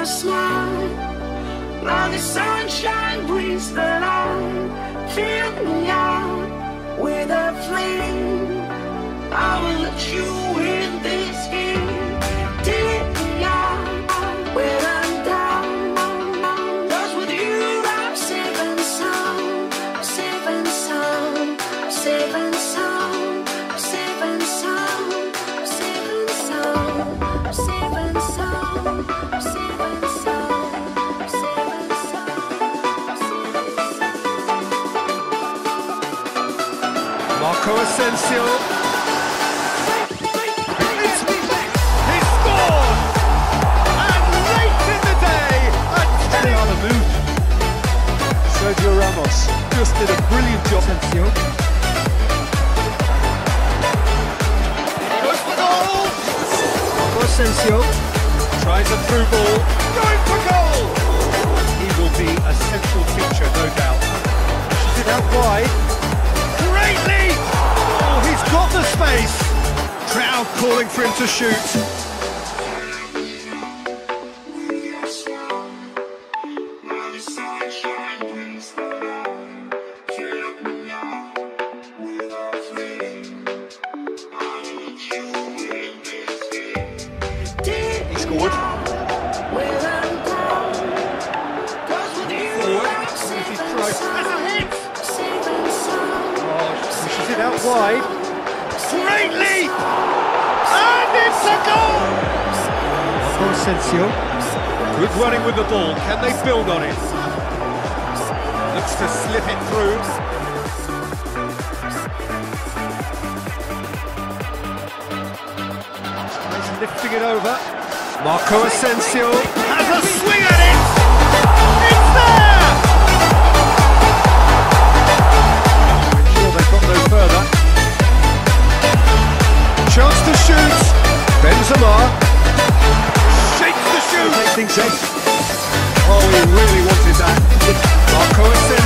smile. Now the sunshine brings the light. Fill me out with a flame. I will let you in this game. Take me out when I'm down. 'Cause with you I'm safe and sound. I'm safe and sound. I'm safe and sound. I'm safe and sound. I'm safe and sound. I'm safe and sound. I'm safe and sound. I'm safe and sound. Marco Asensio. He scored! And late in the day, they are the move. Sergio Ramos just did a brilliant job. Asensio. Goes for goal! Marco Asensio tries a through ball, going for goal! He will be a central feature, no doubt. Pushes it out wide. Great leap! Oh, he's got the space. Crowd calling for him to shoot. He scored. Forward. He tries. That's a hit! Oh, pushes it out wide. Great leap! And it's a goal! Marco Asensio. Good running with the ball. Can they build on it? Looks to slip it through. He's lifting it over. Marco Asensio has a swing at it! It's there! I'm sure they've got no further. Chance to shoot. Benzema shakes the shoot. Oh, he really wanted that. Marco Asensio.